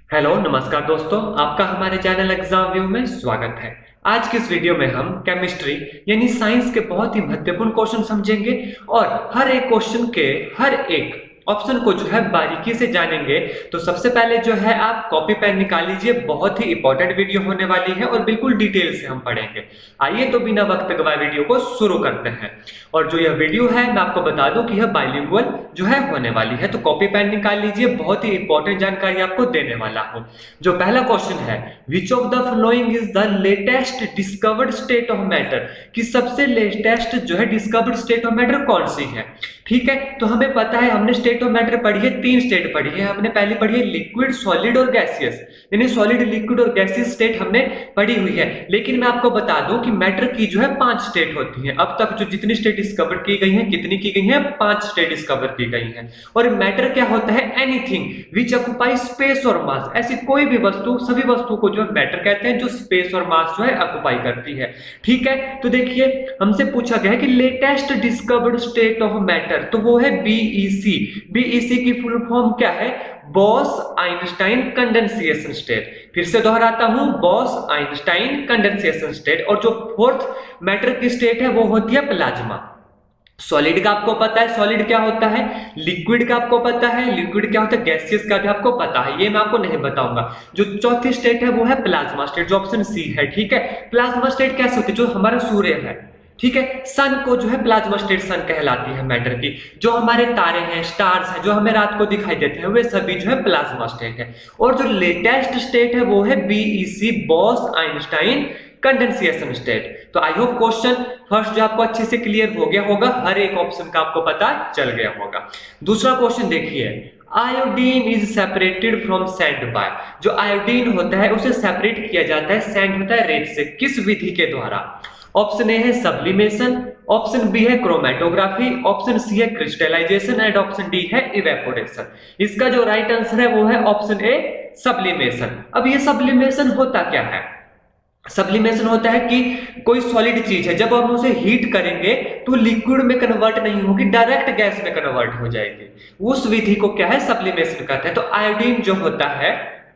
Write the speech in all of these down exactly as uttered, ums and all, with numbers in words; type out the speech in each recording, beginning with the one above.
Hello नमस्कार दोस्तों, आपका हमारे चैनल एग्जाम व्यू में स्वागत है। आज की इस वीडियो में हम केमिस्ट्री यानी साइंस के बहुत ही महत्वपूर्ण क्वेश्चन समझेंगे और हर एक क्वेश्चन के हर एक ऑप्शन को जो है बारीकी से जानेंगे। तो सबसे पहले जो है आप कॉपी पेन निकाल लीजिए, बहुत ही इंपॉर्टेंट वीडियो होने वाली है और बिल्कुल डिटेल से हम पढ़ेंगे। आइए तो बिना वक्त गवाए वीडियो को शुरू करते हैं। और जो यह वीडियो है मैं आपको बता दूं कि यह बाइलिंगुअल जो है होने वाली है, तो कॉपी पेन निकाल लीजिए, बहुत ही इंपॉर्टेंट जानकारी आपको देने वाला हूं। जो पहला क्वेश्चन है, which of the following is the latest discovered state of matter, कि सबसे लेटेस्ट जो है डिस्कवर्ड स्टेट ऑफ मैटर कौन सी है। ठीक है, तो हमें पता है, हमने स्टेट ऑफ मैटर पढ़ी है, तीन स्टेट पढ़ी है। हमने पहले पढ़ी है लिक्विड, सॉलिड और गैसियस, यानी सॉलिड, लिक्विड और गैसियस स्टेट हमने पढ़ी हुई है। लेकिन मैं आपको बता दूं कि मैटर की जो है पांच स्टेट होती है। अब तक जो जितनी स्टेट डिस्कवर की गई है, कितनी की गई है, पांच स्टेट डिस्कवर की गई है। और मैटर क्या होता है, एनीथिंग विच ऑक्युपाई स्पेस और मास, ऐसी कोई भी वस्तु, सभी वस्तु को जो है मैटर कहते हैं जो स्पेस और मास जो है ऑक्युपाई करती है। ठीक है, तो देखिए हमसे पूछा गया है कि latest discovered state of matter, तो वो है बीईसी। बीईसी की फुल फॉर्म क्या है, बॉस आइंस्टाइन कंडेंसेशन स्टेट। फिर से दोहराता हूं, बॉस आइंस्टाइन कंडेंसेशन स्टेट। और जो फोर्थ मैटर की स्टेट है वो होती है प्लाज्मा। सॉलिड का आपको पता है, सॉलिड क्या होता है, लिक्विड का आपको पता है, लिक्विड क्या होता है, गैसियस का भी आपको पता है, ये मैं आपको नहीं बताऊंगा। जो चौथी स्टेट है वो है प्लाज्मा स्टेट, जो ऑप्शन सी है। ठीक है, प्लाज्मा स्टेट कैसे होती है, जो हमारा सूर्य है, ठीक है, सन को जो है प्लाज्मा स्टेट सन कहलाती है मैटर की। जो हमारे तारे हैं, स्टार्स हैं, जो हमें रात को दिखाई देते हैं, वे सभी जो है प्लाज्मा स्टेट है। और जो लेटेस्ट स्टेट है वो है BEC, Bose Einstein condensation state. तो आई होप क्वेश्चन फर्स्ट जो आपको अच्छे से क्लियर हो गया होगा, हर एक ऑप्शन का आपको पता चल गया होगा। दूसरा क्वेश्चन देखिए, iodine is separated from sand by, जो आयोडीन होता है उसे सेपरेट किया जाता है, सैंड होता है रेत से, किस विधि के द्वारा। ऑप्शन ए है सब्लिमेशन, ऑप्शन बी है क्रोमेटोग्राफी, ऑप्शन सी है क्रिस्टलाइजेशन एंड ऑप्शन डी है इवेपोरेशन। इसका जो राइट आंसर है वो है ऑप्शन ए सब्लिमेशन। अब ये सब्लिमेशन होता क्या है, सब्लिमेशन होता है कि कोई सॉलिड चीज है, जब हम उसे हीट करेंगे तो लिक्विड में कन्वर्ट नहीं होगी, डायरेक्ट गैस में कन्वर्ट हो जाएगी। उस विधि को क्या है, सब्लिमेशन कहते हैं। तो आयोडीन जो होता है,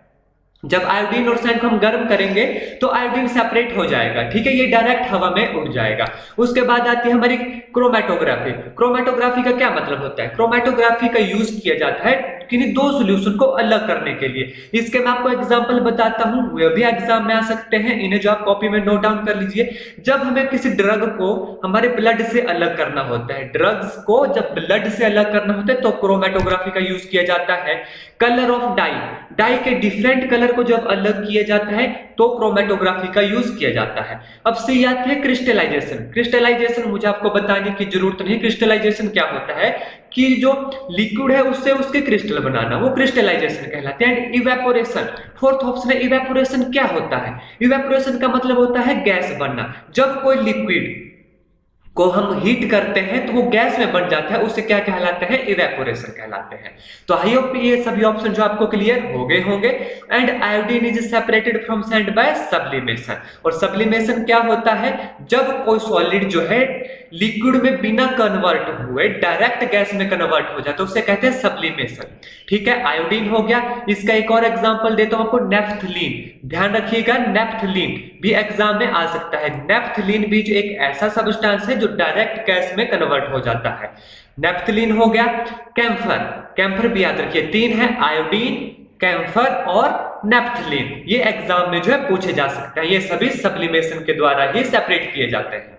जब आयोडीन और सैंड को हम गर्म करेंगे तो आयोडीन सेपरेट हो जाएगा, ठीक है, ये डायरेक्ट हवा में उड़ जाएगा। उसके बाद आती है हमारी क्रोमेटोग्राफी। क्रोमेटोग्राफी का क्या मतलब होता है, क्रोमेटोग्राफी का यूज किया जाता है किन्हीं दो सॉल्यूशन को अलग करने के लिए। इसके मैं आपको एग्जांपल बताता हूं, वे भी एग्जाम में आ सकते हैं, इन्हें जो आप कॉपी में नोट डाउन कर लीजिए। जब हमें किसी ड्रग को हमारे ब्लड से अलग करना होता है, ड्रग्स को जब ब्लड से अलग करना होता है तो क्रोमेटोग्राफी का यूज किया जाता है। कलर ऑफ डाई, डाई के डिफरेंट कलर को जब अलग किया जाता है तो क्रोमेटोग्राफी का यूज किया जाता है। अब सी आती है क्रिस्टलाइजेशन। क्रिस्टलाइजेशन मुझे आपको बताने की जरूरत नहीं, क्रिस्टलाइजेशन क्या होता है कि जो लिक्विड है उससे उसके क्रिस्टल बनाना, वो क्रिस्टलाइजेशन कहलाते हैं। एंड इवेपोरेशन, फोर्थ ऑप्शन है इवेपोरेशन। क्या होता है, इवेपोरेशन का मतलब होता है गैस बनना। जब कोई लिक्विड को हम हीट करते हैं तो वो गैस में बन जाता है, उसे क्या कहलाते हैं, इवेपोरेशन कहलाते हैं। तो आई होप ये सभी ऑप्शन जो आपको क्लियर हो गए होंगे। And iodine is separated from sand by sublimation. और सब्लिमेशन क्या होता है, जब कोई सॉलिड जो है लिक्विड में बिना कन्वर्ट हुए डायरेक्ट गैस में कन्वर्ट हो जाता है, उसे कहते हैं सब्लिमेशन। ठीक है, आयोडीन हो गया। इसका एक और एग्जांपल देता हूं आपको, नेफ्थलीन। ध्यान रखिएगा, नेफ्थलीन भी एग्जाम में आ सकता है। नेफ्थलीन भी जो एक ऐसा सब्सटेंस है जो डायरेक्ट गैस में कन्वर्ट हो जाता है, नेफ्थलीन हो गया। कैम्फर, कैम्फर भी याद रखिए, तीन है, आयोडीन, कैम्फर और नेफ्थलीन। ये एग्जाम में जो है पूछे जा सकते हैं, ये सभी सब्लिमेशन के द्वारा ही सेपरेट किए जाते हैं।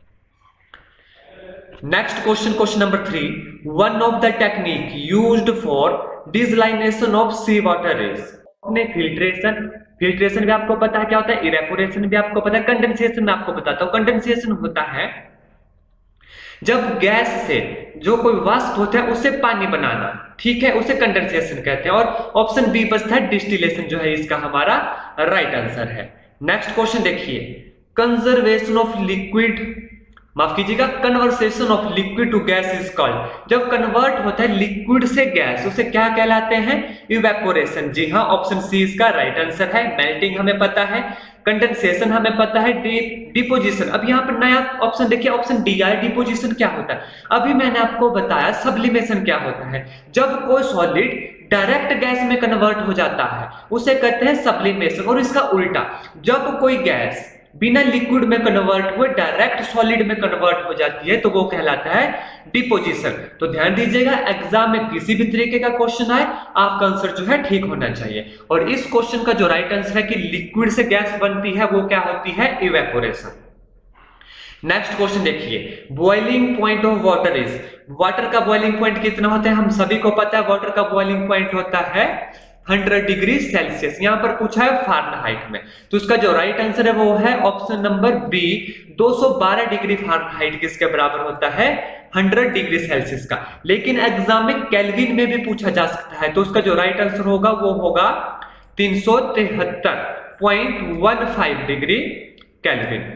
Next question, question number three, one of the technique used for desalination of sea water is. अपने फिल्ट्रेशन, फिल्ट्रेशन भी आपको पता है क्या होता है, इवेपोरेशन भी आपको पता है, कंडेंसेशन में आपको बताता हूं। कंडेंसेशन होता है जब गैस से जो कोई वाष्प होता है उससे पानी बनाना, ठीक है, उसे कंडेंसेशन कहते हैं। और ऑप्शन बी बचता है डिस्टिलेशन, जो है इसका हमारा राइट आंसर है। नेक्स्ट क्वेश्चन देखिए, कंजर्वेशन ऑफ लिक्विड, माफ कीजिएगा, conversation of liquid to gas is called. जब कन्वर्ट होता है लिक्विड से गैस, उसे क्या कहलाते हैं, इवेपोरेशन। जी हाँ, ऑप्शन सी इसका राइट आंसर है। मेल्टिंग हमें पता है, कंडेंसेशन हमें पता है, डिपोजिशन। अब यहाँ पर नया ऑप्शन देखिए, ऑप्शन डी है, डिपोजिशन क्या होता है। अभी मैंने आपको बताया सब्लिमेशन क्या होता है, जब कोई सॉलिड डायरेक्ट गैस में कन्वर्ट हो जाता है उसे कहते हैं सब्लिमेशन। और इसका उल्टा, जब कोई गैस बिना लिक्विड में कन्वर्ट हुए डायरेक्ट सॉलिड में कन्वर्ट हो जाती है तो वो कहलाता है डिपोजिशन। तो ध्यान दीजिएगा, एग्जाम में किसी भी तरीके का क्वेश्चन आए आपका आंसर जो है ठीक होना चाहिए। और इस क्वेश्चन का जो राइट आंसर है कि लिक्विड से गैस बनती है वो क्या होती है, इवेपोरेशन। नेक्स्ट क्वेश्चन देखिए, boiling point of water is, water का बॉइलिंग पॉइंट कितना होता है, हम सभी को पता है वाटर का बॉइलिंग पॉइंट होता है हंड्रेड डिग्री सेल्सियस। यहां पर पूछा है फारेनहाइट में, तो इसका जो राइट आंसर है वो है ऑप्शन नंबर बी, दो सौ बारह डिग्री फारेनहाइट किसके बराबर होता है, हंड्रेड डिग्री सेल्सियस का। लेकिन एग्जाम में केल्विन में भी पूछा जा सकता है, तो उसका जो राइट आंसर होगा वो होगा तीन सौ तिहत्तर point one five degree Kelvin.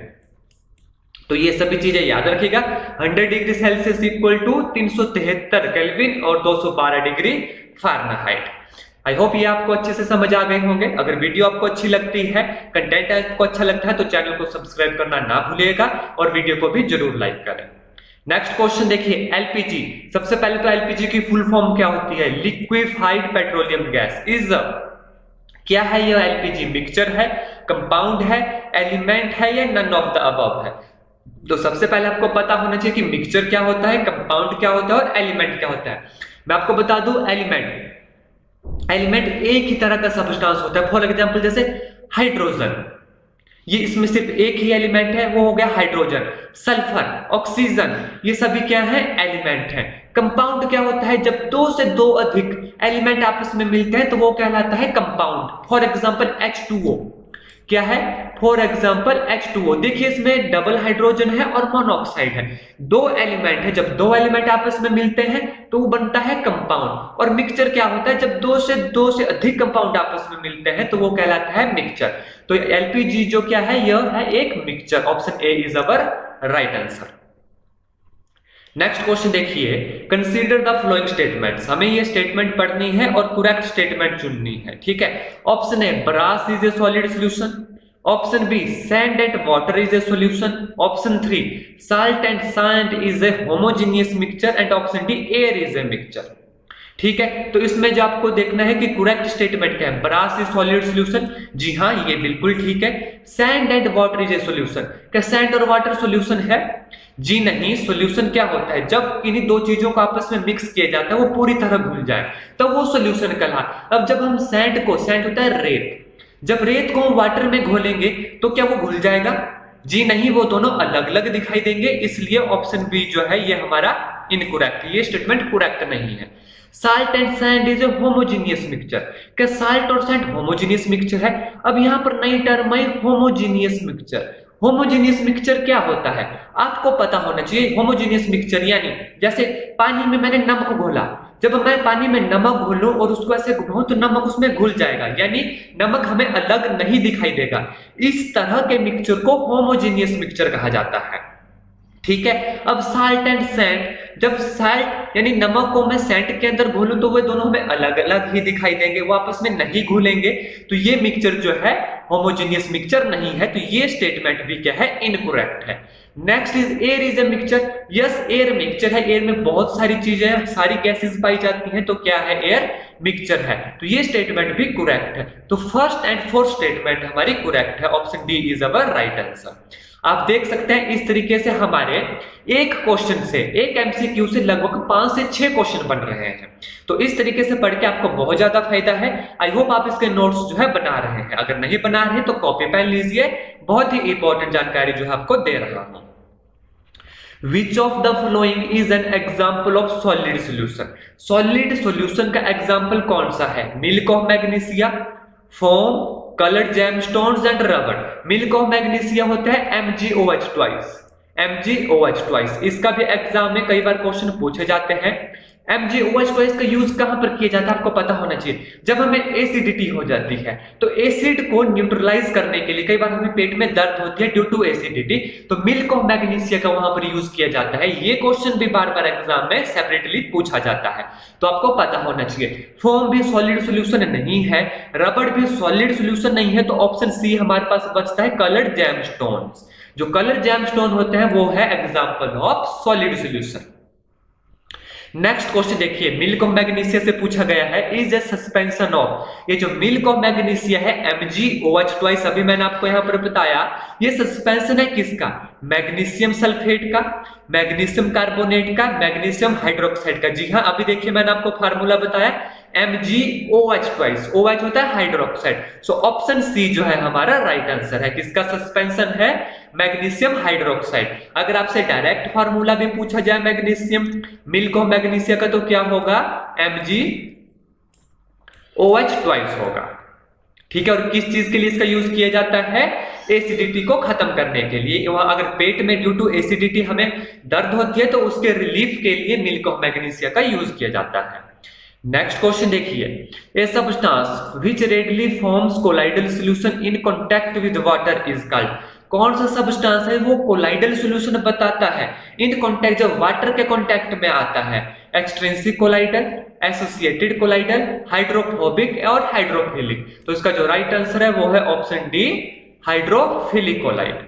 तो ये सभी चीजें याद रखिएगा, hundred degree Celsius equal to तीन सौ तिहत्तर केल्विन और दो सौ बारह डिग्री फारेनहाइट। आई होप ये आपको अच्छे से समझ आ गए होंगे। अगर वीडियो आपको अच्छी लगती है, कंटेंट आपको अच्छा लगता है तो चैनल को सब्सक्राइब करना ना भूलिएगा और वीडियो को भी जरूर लाइक करें। नेक्स्ट क्वेश्चन देखिए, एलपीजी। सबसे पहले तो एलपीजी की फुल फॉर्म क्या होती है, लिक्विफाइड पेट्रोलियम गैस। इज क्या है यह, एलपीजी मिक्सचर है, कंपाउंड है, एलिमेंट है या नन ऑफ द अबव है। तो सबसे पहले आपको पता होना चाहिए कि मिक्सचर क्या होता है, कंपाउंड क्या होता है और एलिमेंट क्या होता है। मैं आपको बता दूं, एलिमेंट एलिमेंट एक ही तरह का सब्सटेंस होता है। फॉर एग्जांपल जैसे हाइड्रोजन, ये इसमें सिर्फ एक ही एलिमेंट है, वो हो गया हाइड्रोजन। सल्फर, ऑक्सीजन, ये सभी क्या है, एलिमेंट है। कंपाउंड क्या होता है, जब दो से दो अधिक एलिमेंट आपस में मिलते हैं तो वो कहलाता है compound. For example H two O क्या है, for example H two O. देखिए इसमें डबल हाइड्रोजन है और मोनोऑक्साइड है, दो एलिमेंट है, जब दो एलिमेंट आपस में मिलते हैं तो वो बनता है कंपाउंड। और मिक्सचर क्या होता है, जब दो से दो से अधिक कंपाउंड आपस में मिलते हैं तो वो कहलाता है मिक्सचर। तो एलपीजी जो क्या है, यह है एक mixture. Option A is our right answer. Next question देखिए, कंसीडर द फ्लोइंग स्टेटमेंट्स। हमें ये स्टेटमेंट पढ़नी है और करेक्ट स्टेटमेंट चुननी है, ठीक है। Option A, brass is a solid solution. Option B, sand and water is a solution. Option three, salt and sand is a homogeneous mixture. And option D, air is a mixture. ठीक है, तो इसमें जो आपको देखना है कि correct statement क्या है। ब्रास इज सॉलिड सॉल्यूशन, जी हाँ ये बिल्कुल ठीक है। Sand and water is a solution, क्या सैंड और वाटर सॉल्यूशन है, जी नहीं। सॉल्यूशन क्या होता है, जब इन्हीं दो चीजों को आपस में मिक्स किया जाता है वो पूरी तरह घुल जाए तब तो वो सॉल्यूशन कहलाता है। अब जब हम सैंड को, सैंड होता है रेत, जब रेत को हम वाटर में घोलेंगे तो क्या वो घुल जाएगा, जी नहीं, वो दोनों अलग अलग दिखाई देंगे। इसलिए ऑप्शन बी जो है ये हमारा इनकरेक्ट है, ये स्टेटमेंट करेक्ट नहीं है। Salt and sand is a homogeneous mixture, क्या साल्ट और सैंड होमोजेनियस मिक्सचर है। अब यहां पर नई टर्म है होमोजेनियस मिक्सचर। होमोजेनियस मिक्सचर क्या होता है आपको पता होना चाहिए। होमोजेनियस मिक्सचर यानी जैसे पानी में मैंने नमक घोला, जब मैं पानी में नमक घोलूं और उसको ऐसे घुमाऊं तो नमक उसमें घुल जाएगा, यानी नमक हमें अलग नहीं दिखाई देगा। इस तरह के मिक्सचर को होमोजेनियस मिक्सचर कहा जाता है, ठीक है। अब साल्ट एंड सैंड, जब साल्ट यानी नमक को मैं सैंड के अंदर घोलूं तो वे दोनों हमें अलग अलग ही दिखाई देंगे, वो आपस में नहीं घुलेंगे, तो ये मिक्सचर जो है होमोजेनियस मिक्सचर नहीं है। तो ये स्टेटमेंट भी क्या है, इनकरेक्ट है। Next is air is a mixture, yes air mixture है। एयर में बहुत सारी चीजें हैं, सारी गैसेस पाई जाती हैं, तो क्या है, एयर मिक्सचर है। तो ये स्टेटमेंट भी करेक्ट है। तो फर्स्ट एंड फोर्थ स्टेटमेंट हमारी करेक्ट है, option D is our right answer. आप देख सकते हैं इस तरीके से हमारे एक क्वेश्चन से, एक एमसीक्यू से लगभग पांच से छह क्वेश्चन बन रहे हैं। तो इस तरीके से पढ़ के आपको बहुत ज्यादा फायदा है। आई होप आप इसके नोट्स जो है बना रहे हैं, अगर नहीं बना रहे तो कॉपी पेन लीजिए, बहुत ही इंपॉर्टेंट जानकारी जो है आपको दे रहा हूं। Which of the following is an example of solid solution? Solid solution का एग्जाम्पल कौन सा है, milk of magnesia, foam, coloured gemstones and rubber. Milk of magnesia होता है M G O H twice, M G O H twice. इसका भी exam में कई बार क्वेश्चन पूछे जाते हैं। M G O H twice का यूज कहां पर किया जाता है आपको पता होना चाहिए। जब हमें एसिडिटी हो जाती है तो एसिड को न्यूट्रलाइज करने के लिए, कई बार हमें पेट में दर्द होती है ड्यू टू एसिडिटी, तो मिल्क ऑफ मैग्नीशिया का वहां पर यूज किया जाता है। ये क्वेश्चन भी बार बार एग्जाम में सेपरेटली पूछा जाता है, तो आपको पता होना चाहिए। फोम भी सॉलिड सॉल्यूशन नहीं है, रबर भी सॉलिड सॉल्यूशन नहीं है, तो ऑप्शन सी हमारे पास बचता है कलर्ड जेमस्टोन्स। जो कलर्ड जेमस्टोन होते हैं वो है example of solid solution. Next question देखिए, मिल्क ऑफ मैग्नीशिया से पूछा गया है, इज ए सस्पेंशन ऑफ, ये जो मिल्क ऑफ मैग्नीशिया है M G O H twice, अभी मैंने आपको यहां पर बताया, ये सस्पेंशन है किसका, मैग्नीशियम सल्फेट का, मैग्नीशियम कार्बोनेट का, मैग्नीशियम हाइड्रोक्साइड का। जी हाँ, अभी देखिए मैंने आपको फार्मूला बताया M G O H twice, O H होता है हाइड्रोक्साइड। सो ऑप्शन सी जो है हमारा राइट आंसर है, किसका सस्पेंशन है, मैग्नीशियम हाइड्रोक्साइड। अगर आपसे डायरेक्ट फार्मूला भी पूछा जाए मैग्नीशियम मिल्क ऑफ मैग्नीशिया का, तो क्या होगा, M G O H twice होगा। ठीक है, और किस चीज के लिए इसका यूज किया जाता है, एसिडिटी को खत्म करने के लिए। अगर पेट में ड्यू टू एसिडिटी हमें दर्द होती है तो उसके रिलीफ के लिए मिल्क ऑफ मैग्नीशिया का यूज किया जाता है। नेक्स्ट क्वेश्चन देखिए, a substance which readily forms colloidal solution in contact with water is called, कौन सा सब्सटेंस है वो कोलाइडल सॉल्यूशन बताता है इन कांटेक्ट, जब वाटर के कांटेक्ट में आता है, extrinsic colloidal, associated colloidal, hydrophobic और हाइड्रोफिलिक। तो इसका जो राइट आंसर है वो है option D, hydrophilic colloid.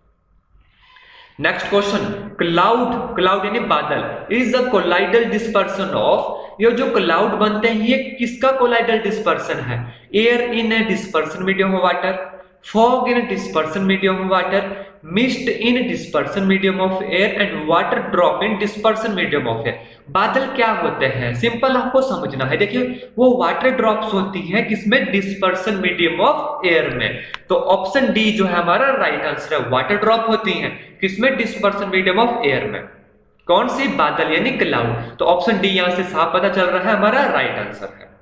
Next question, cloud, cloud यानी बादल, is the colloidal dispersion of, ये जो क्लाउड बनते हैं ये किसका कोलाइडल डिस्पर्सन है, air in a dispersion medium of water, fog in dispersion medium of water, mist in dispersion medium of air and water drop in dispersion medium of air. बादल क्या होते हैं, सिंपल आपको समझना है। देखिए वो वाटर ड्रॉप्स होती हैं किसमें, डिस्पर्सन मीडियम ऑफ एयर में। तो ऑप्शन डी जो है हमारा राइट आंसर है, वाटर ड्रॉप होती हैं किसमें, डिस्पर्सन मीडियम ऑफ एयर में। कौन सी, बादल यानी क्लाउड। तो ऑप्शन डी यहां से साफ पता चल रहा है हमारा राइट आंसर है।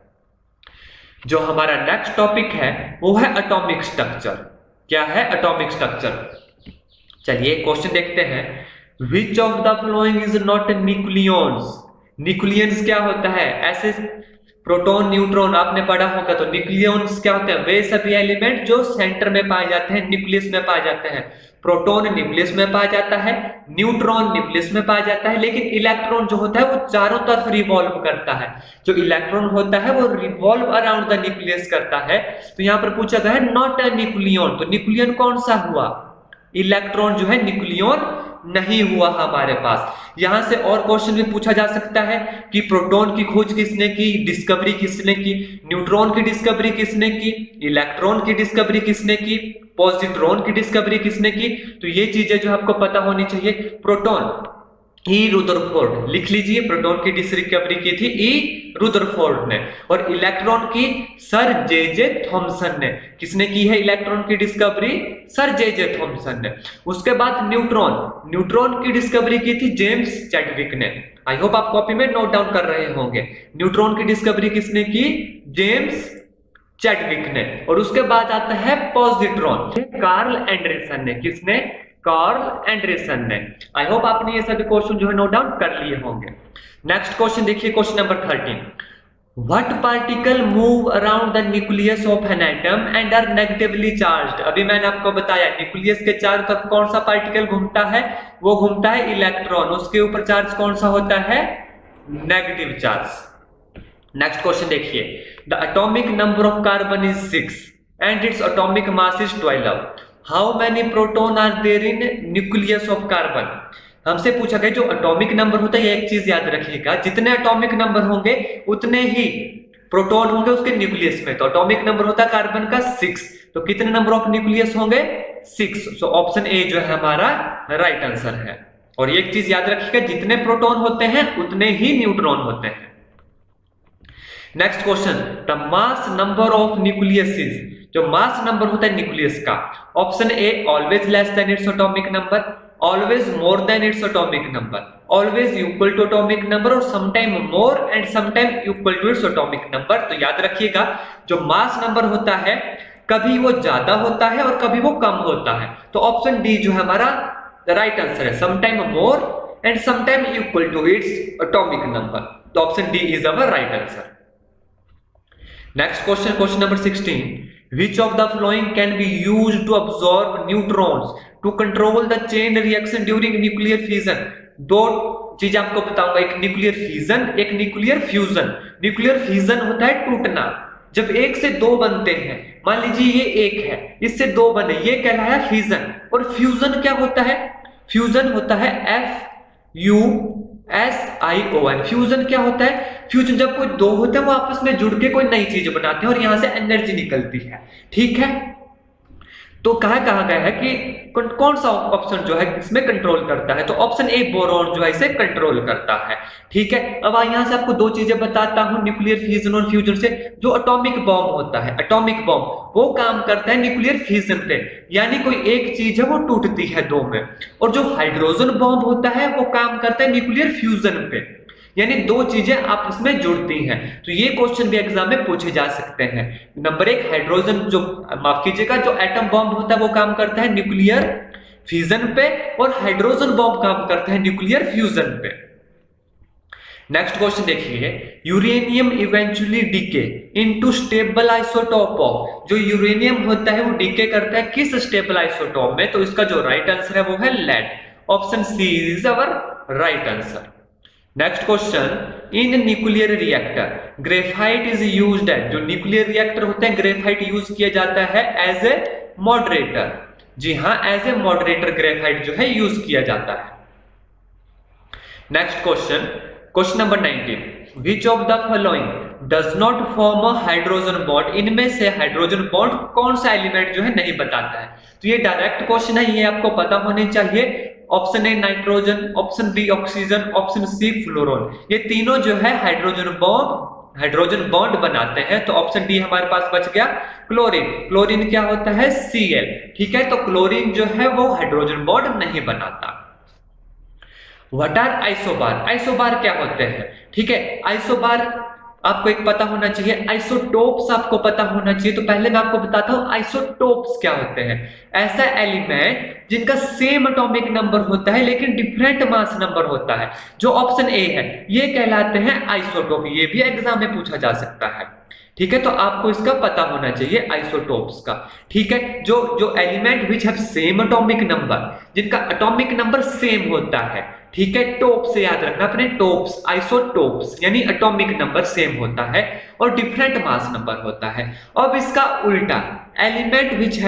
जो हमारा नेक्स्ट टॉपिक है वो है एटॉमिक स्ट्रक्चर। क्या है, एटॉमिक स्ट्रक्चर। चलिए क्वेश्चन देखते हैं, which of the following is not nucleons, nucleons क्या होता है, ऐसे प्रोटॉन न्यूट्रॉन आपने पढ़ा होगा। तो न्यूक्लियॉन्स क्या होते हैं, वे सभी एलिमेंट जो सेंटर में पाए जाते हैं, न्यूक्लियस में पाए जाते हैं। प्रोटॉन न्यूक्लियस में पाया जाता है, न्यूट्रॉन न्यूक्लियस में पाया जाता है, लेकिन इलेक्ट्रॉन जो होता है वो चारों तरफ रिवॉल्व करता है। जो इलेक्ट्रॉन होता है वो रिवॉल्व अराउंड द न्यूक्लियस करता है। तो यहां पर पूछा गया है नॉट अ न्यूक्लियन, तो न्यूक्लियन कौन सा हुआ, इलेक्ट्रॉन जो है, न्यूक्लियन नहीं हुआ हमारे पास। यहां से और क्वेश्चन भी पूछा जा सकता है कि प्रोटॉन की खोज किसने की, डिस्कवरी किसने की, न्यूट्रॉन की डिस्कवरी किसने की, इलेक्ट्रॉन की डिस्कवरी किसने की, पॉजिट्रॉन की डिस्कवरी किसने की। तो ये चीजें जो आपको पता होनी चाहिए। प्रोटॉन ई रुदरफोर्ड, लिख लीजिए, प्रोटॉन की डिस्कवरी की थी ई रुदरफोर्ड ने, और इलेक्ट्रॉन की सर जे जे थॉमसन ने। किसने की है इलेक्ट्रॉन की discovery, sir J J Thomson ने। उसके बाद न्यूट्रॉन, न्यूट्रॉन की डिस्कवरी की थी जेम्स चैडविक ने। आई होप आप कॉपी में नोट डाउन कर रहे होंगे। न्यूट्रॉन की डिस्कवरी किसने की, जेम्स चैडविक ने। और उसके बाद आता है पॉजिट्रॉन, कार्ल एंडरसन ने। किसने, कार्ल एंडरसन ने। आई होप आपने ये सभी क्वेश्चन जो है नोट डाउन कर लिए होंगे। नेक्स्ट क्वेश्चन देखिए, question number thirteen, what particle move around the nucleus of an atom and are negatively charged. अभी मैंने आपको बताया न्यूक्लियस के चारों तरफ कौन सा पार्टिकल घूमता है, वो घूमता है इलेक्ट्रॉन। उसके ऊपर चार्ज कौन सा होता है, नेगेटिव चार्ज। नेक्स्ट क्वेश्चन देखिए, the atomic number of carbon is six and its atomic mass is twelve, how many proton are there in nucleus of carbon. हमसे पूछा गया जो एटॉमिक नंबर होता है, एक चीज याद रखिएगा, जितने एटॉमिक नंबर होंगे उतने ही प्रोटॉन होंगे उसके न्यूक्लियस में। तो एटॉमिक नंबर होता है कार्बन का सिक्स, तो कितने नंबर ऑफ न्यूक्लियस होंगे, सिक्स। सो ऑप्शन ए जो है हमारा राइट आंसर है। और एक चीज याद रखिएगा, जितने प्रोटॉन होते हैं उतने ही न्यूट्रॉन होते हैं। Next question, the mass number of nucleus is, जो मास नंबर होता है न्यूक्लियस का, option A always less than its atomic number, always more than its atomic number, always equal to atomic number, और sometime more and sometime equal to its atomic number. तो याद रखिएगा जो mass number होता है कभी वो ज्यादा होता है और कभी वो कम होता है। तो ऑप्शन डी जो है हमारा राइट आंसर है, sometime more and sometime equal to its atomic number. तो option D is our right answer. Next question, question number sixteen, which of the following can be used to absorb neutrons to control the chain reaction during nuclear fission। दो चीज आपको बताऊंगा, एक nuclear fission, एक nuclear fusion. Nuclear fission होता है टूटना, जब एक से दो बनते हैं, मान लीजिए ये एक है, इससे दो बने, ये कहलाया फिजन। और फ्यूजन क्या होता है, फ्यूजन होता है F U S I O N. Fusion क्या होता है? फ्यूजन जब कोई दो होते हैं वो आपस में जुड़ के कोई नई चीज बनाते हैं और यहां से एनर्जी निकलती है। ठीक है, तो कहा कहा गया है कि कौन सा ऑप्शन जो है इसमें कंट्रोल करता है? तो ऑप्शन ए बोरॉन जो है इसे कंट्रोल करता है। ठीक है, अब यहां से आपको दो चीजें बताता हूं न्यूक्लियर फ्यूजन और फ्यूजन से। जो एटॉमिक बॉम्ब होता है, एटॉमिक बॉम्ब वो काम करता है न्यूक्लियर फ्यूजन पे, यानी कोई एक चीज है वो टूटती है दो में। और जो हाइड्रोजन बॉम्ब होता है वो काम करता है न्यूक्लियर फ्यूजन पे, यानी दो चीजें आपस में जुड़ती हैं। तो ये क्वेश्चन भी एग्जाम में पूछे जा सकते हैं। नंबर एक, हाइड्रोजन जो माफ कीजिएगा जो एटम बॉम्ब होता है वो काम करता है न्यूक्लियर फिजन पे, और हाइड्रोजन बॉम्ब काम करता है न्यूक्लियर फ्यूजन पे। नेक्स्ट क्वेश्चन देखिए, uranium eventually decay into stable isotope of. जो यूरेनियम होता है वो डीके करता है किस स्टेबल आइसोटोप में? तो इसका जो राइट आंसर है वो है lead. Option C is our right answer. Next question, in nuclear reactor graphite is used as. जो न्यूक्लियर रिएक्टर होते हैं ग्रेफाइट यूज किया जाता है एज ए मॉडरेटर। जी हां, एज ए मॉडरेटर ग्रेफाइट जो है यूज किया जाता है। Next question, question number nineteen, which of the following does not form a hydrogen bond. इनमें से हाइड्रोजन बॉन्ड कौन सा एलिमेंट जो है नहीं बताता है? तो ये डायरेक्ट क्वेश्चन है, ये आपको पता होने चाहिए। Option A nitrogen, option B oxygen, option C fluorine. ये तीनों जो है हाइड्रोजन बॉन्ड हाइड्रोजन बॉन्ड बनाते हैं। तो ऑप्शन डी हमारे पास बच गया क्लोरीन। क्लोरीन क्या होता है? C L. ठीक है, तो क्लोरीन जो है वो हाइड्रोजन बॉन्ड नहीं बनाता। What are isobar? आइसोबार क्या होते हैं? ठीक है, आइसोबार आपको एक पता होना चाहिए, आइसोटोप्स आपको पता होना चाहिए। तो पहले मैं आपको बताता हूं आइसोटोप्स क्या होते हैं। ऐसा एलिमेंट जिनका सेम एटॉमिक नंबर होता है लेकिन डिफरेंट मास नंबर होता है, जो ऑप्शन ए है, ये कहलाते हैं आइसोटोप। ये भी एग्जाम में पूछा जा सकता है। ठीक है, तो आपको इसका पता होना चाहिए आइसोटोप्स का। ठीक है, जो जो element which have same atomic number, जिनका एटॉमिक नंबर सेम होता है। ठीक है, टोप से याद रखना अपने, टोप्स, आइसोटोप्स यानी एटॉमिक नंबर सेम होता है और डिफरेंट मास नंबर होता है। अब इसका उल्टा, element which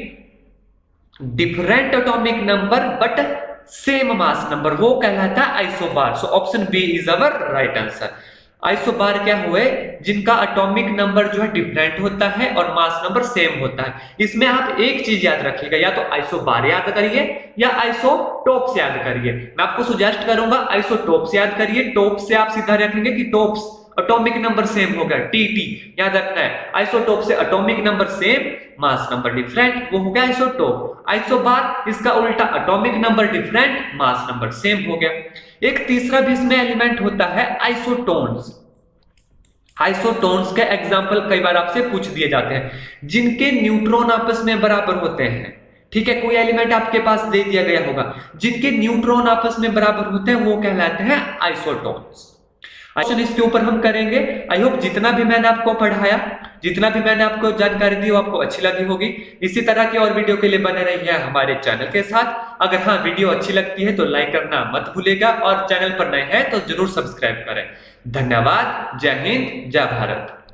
having different atomic number but same mass number, वो कहलाता है isobar. So option B is our right answer. Isobar क्या हुए? जिनका एटॉमिक नंबर जो है डिफरेंट होता है और मास नंबर सेम होता है। इसमें आप एक चीज याद रखिएगा, या तो आइसोबार याद करिए या आइसोटोप्स याद करिए। मैं आपको सुजेस्ट करूंगा आइसोटोप्स याद करिए। टोप से आप सीधा रखेंगे कि टोप्स एटॉमिक नंबर सेम हो गया, टी टी याद रखना है। आइसोटोप से atomic number same, mass number different, वो हो गया आइसोटोप। आइसोबार इसका उल्टा, atomic number different, mass number same हो गया। एक तीसरा भी इसमें एलिमेंट होता है आइसोटोन्स। आइसोटोन्स के एग्जांपल कई बार आपसे पूछ दिए जाते हैं, जिनके न्यूट्रॉन आपस में बराबर होते हैं। ठीक है, कोई एलिमेंट आपके पास दे दिया गया होगा, जिनके न्यूट्रॉन आपस में बराबर होते हैं वो कहलाते हैं आइसोटोन्स। क्वेश्चन इसके ऊपर हम करेंगे। आई होप जितना भी मैंने आपको पढ़ाया, जितना भी मैंने आपको जानकारी दी वो आपको अच्छी लगी होगी। इसी तरह की और वीडियो के लिए बने रहिए हमारे चैनल के साथ। अगर हाँ वीडियो अच्छी लगती है तो लाइक करना मत भूलिएगा, और चैनल पर नए हैं तो जरूर सब्सक्राइब करें। धन्यवाद। जय हिंद, जय भारत।